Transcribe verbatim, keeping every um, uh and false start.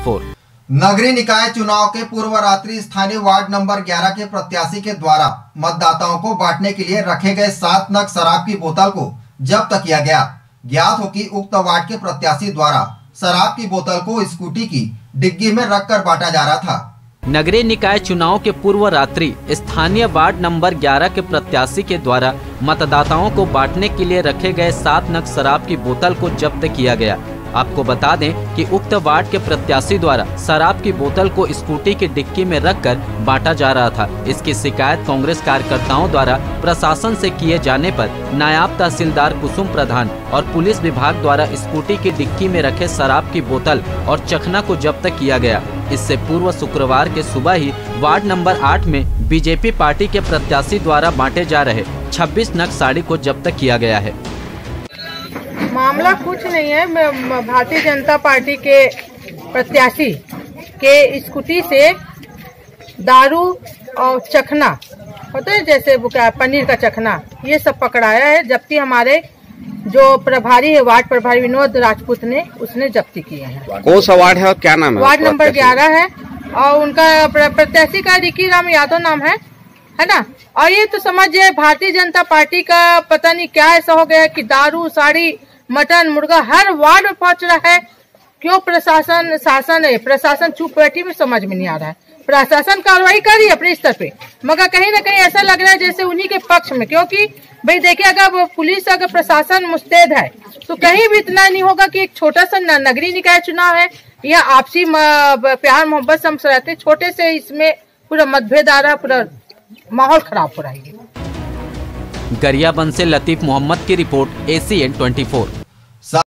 नगरीय निकाय चुनाव के पूर्व रात्रि स्थानीय वार्ड नंबर ग्यारह के प्रत्याशी के द्वारा मतदाताओं को बांटने के लिए रखे गए सात नग शराब की बोतल को जब्त किया गया। ज्ञात हो कि उक्त वार्ड के प्रत्याशी द्वारा शराब की बोतल को स्कूटी की डिग्गी में रखकर बांटा जा रहा था। नगरीय निकाय चुनाव के पूर्व रात्रि स्थानीय वार्ड नंबर ग्यारह के प्रत्याशी के द्वारा मतदाताओं को बांटने के लिए रखे गए सात नग शराब की बोतल को जब्त किया गया। आपको बता दें कि उक्त वार्ड के प्रत्याशी द्वारा शराब की बोतल को स्कूटी की डिक्की में रखकर बांटा जा रहा था। इसकी शिकायत कांग्रेस कार्यकर्ताओं द्वारा प्रशासन से किए जाने पर नायब तहसीलदार कुसुम प्रधान और पुलिस विभाग द्वारा स्कूटी की डिक्की में रखे शराब की बोतल और चखना को जब्त किया गया। इससे पूर्व शुक्रवार के सुबह ही वार्ड नंबर आठ में बीजेपी पार्टी के प्रत्याशी द्वारा बांटे जा रहे छब्बीस नग साड़ी को जब्त किया गया है। मामला कुछ नहीं है, भारतीय जनता पार्टी के प्रत्याशी के स्कूटी से दारू और चखना होते हैं, जैसे पनीर का चखना, ये सब पकड़ाया है। जब्ती हमारे जो प्रभारी है, वार्ड प्रभारी विनोद राजपूत ने उसने जब्ती किया है। कौन सा वार्ड है और क्या नाम है? वार्ड नंबर ग्यारह है और उनका प्रत्याशी का रिकी राम यादव नाम है, है ना। और ये तो समझिए भारतीय जनता पार्टी का पता नहीं क्या ऐसा हो गया कि दारू, साड़ी, मटन, मुर्गा हर वार्ड में पहुंच रहा है। क्यों प्रशासन शासन है, प्रशासन चुप बैठी में समझ में नहीं आ रहा है। प्रशासन कार्रवाई कर रही है अपने स्तर पे, मगर कहीं ना कहीं ऐसा लग रहा है जैसे उन्हीं के पक्ष में। क्योंकि भाई देखिए, अगर पुलिस अगर प्रशासन मुस्तैद है तो कहीं भी इतना नहीं होगा कि एक छोटा सा नगरीय निकाय चुनाव है या आपसी प्यार मोहब्बत से हम रहते, छोटे से इसमें पूरा मतभेद आ रहा है, पूरा माहौल खराब हो रहा है। गरियाबंद से लतीफ मोहम्मद की रिपोर्ट, एसीएन चौबीस।